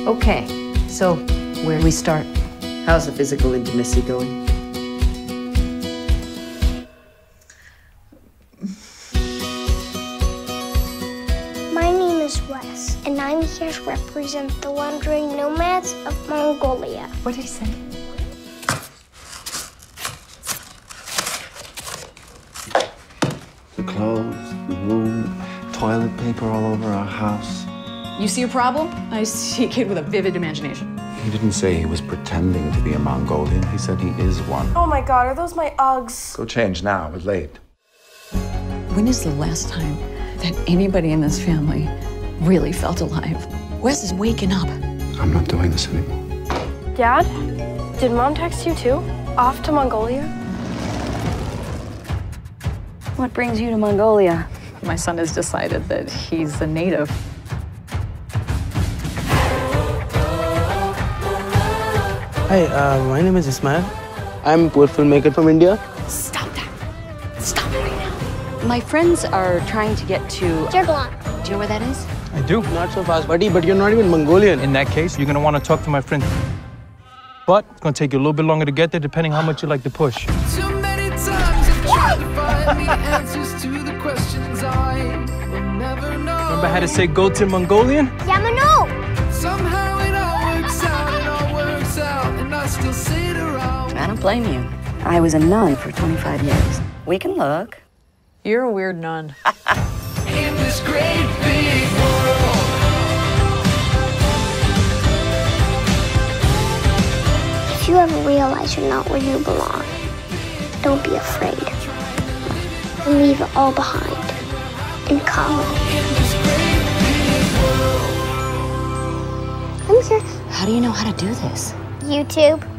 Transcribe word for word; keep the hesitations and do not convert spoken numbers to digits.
Okay, so where do we start? How's the physical intimacy going? My name is Wes, and I'm here to represent the wandering nomads of Mongolia. What did he say? The clothes, the room, toilet paper all over our house. You see a problem? I see a kid with a vivid imagination. He didn't say he was pretending to be a Mongolian. He said he is one. Oh my God, are those my Uggs? Go change now, it's late. When is the last time that anybody in this family really felt alive? Wes is waking up. I'm not doing this anymore. Dad, did Mom text you too? Off to Mongolia? What brings you to Mongolia? My son has decided that he's a native. Hi, uh, my name is Ismail. I'm a poor filmmaker from India. Stop that. Stop it right now. My friends are trying to get to... Jirgalan. Do you know where that is? I do. Not so fast, buddy, but you're not even Mongolian. In that case, you're gonna want to talk to my friend. But it's gonna take you a little bit longer to get there, depending how much you like to push. Too many times I've tried to find the answers to the questions I will never know. Remember how to say go to Mongolian? Yamano! Somehow it all works out, it all works out, and I still sit around. I don't blame you. I was a nun for twenty-five years. We can look. You're a weird nun. In this great big world. If you ever realize you're not where you belong, don't be afraid. And leave it all behind and come. In this great big world. I'm here. How do you know how to do this? YouTube.